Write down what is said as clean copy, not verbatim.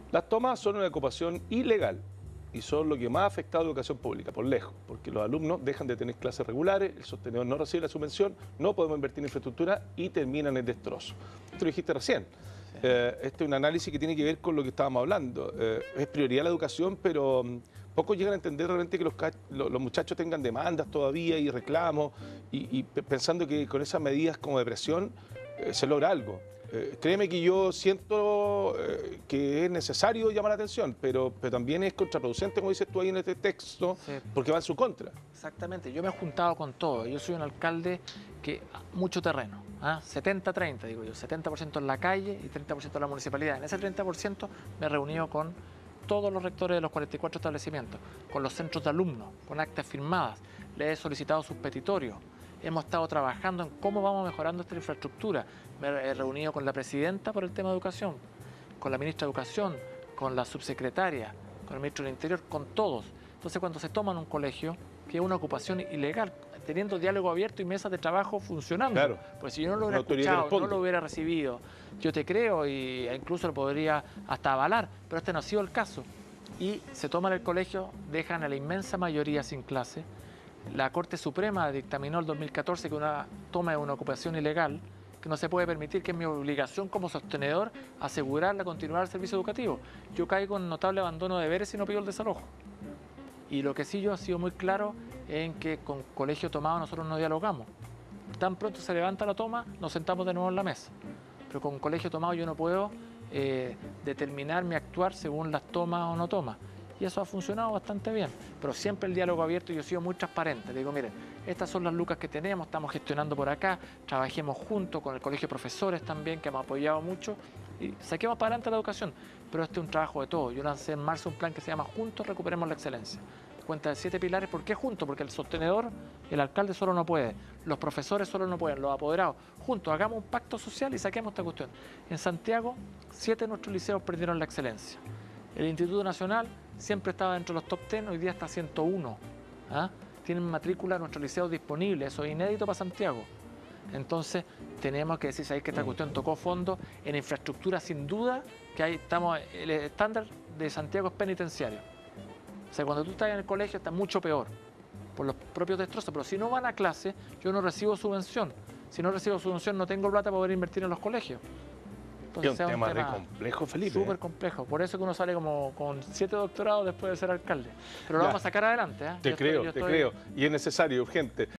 Las tomas son una ocupación ilegal y son lo que más ha afectado a la educación pública, por lejos, porque los alumnos dejan de tener clases regulares, el sostenedor no recibe la subvención, no podemos invertir en infraestructura y terminan en destrozo. Esto lo dijiste recién. Este es un análisis que tiene que ver con lo que estábamos hablando. Es prioridad la educación, pero pocos llegan a entender realmente que los muchachos tengan demandas todavía y reclamos, y pensando que con esas medidas como de presión se logra algo. Créeme que yo siento que es necesario llamar la atención, pero también es contraproducente, como dices tú ahí en este texto, Sí. porque va en su contra. Exactamente, yo me he juntado con todo. Yo soy un alcalde que mucho terreno, 70-30 digo yo, 70% en la calle y 30% en la municipalidad. En ese 30% me he reunido con todos los rectores de los 44 establecimientos, con los centros de alumnos, con actas firmadas, les he solicitado sus petitorios. Hemos estado trabajando en cómo vamos mejorando esta infraestructura. Me he reunido con la presidenta por el tema de educación, con la ministra de Educación, con la subsecretaria, con el ministro del Interior, con todos. Entonces, cuando se toma en un colegio, que es una ocupación ilegal, teniendo diálogo abierto y mesas de trabajo funcionando. Claro. Pues si yo no lo hubiera escuchado, no lo hubiera recibido, yo te creo e incluso lo podría hasta avalar, pero este no ha sido el caso. Y se toma en el colegio, dejan a la inmensa mayoría sin clase. La Corte Suprema dictaminó el 2014 que una toma es una ocupación ilegal, que no se puede permitir, que es mi obligación como sostenedor asegurarla, continuar el servicio educativo. Yo caigo en notable abandono de deberes y no pido el desalojo. Y lo que sí yo he sido muy claro en que con colegio tomado nosotros no dialogamos. Tan pronto se levanta la toma, nos sentamos de nuevo en la mesa. Pero con colegio tomado yo no puedo determinar mi actuar según las tomas o no tomas. Y eso ha funcionado bastante bien. Pero siempre el diálogo abierto, yo he sido muy transparente. Digo, miren, estas son las lucas que tenemos, estamos gestionando por acá, trabajemos juntos con el colegio de profesores también, que me ha apoyado mucho, y saquemos para adelante la educación. Pero este es un trabajo de todos. Yo lancé en marzo un plan que se llama Juntos Recuperemos la Excelencia. Cuenta de 7 pilares. ¿Por qué juntos? Porque el sostenedor, el alcalde solo no puede, los profesores solo no pueden, los apoderados. Juntos, hagamos un pacto social y saquemos esta cuestión. En Santiago, 7 de nuestros liceos perdieron la excelencia. El Instituto Nacional siempre estaba dentro de los top 10, hoy día está 101. Tienen matrícula de nuestros liceos disponibles, eso es inédito para Santiago. Entonces tenemos que decir, ¿sabéis que esta cuestión tocó fondo? En infraestructura, sin duda, que ahí estamos, el estándar de Santiago es penitenciario. O sea, cuando tú estás en el colegio está mucho peor, por los propios destrozos. Pero si no van a clase, yo no recibo subvención. Si no recibo subvención, no tengo plata para poder invertir en los colegios. Entonces, es un tema re complejo, Felipe. Súper complejo. Por eso que uno sale como con 7 doctorados después de ser alcalde. Pero lo vamos a sacar adelante. Te creo. Y es necesario, urgente.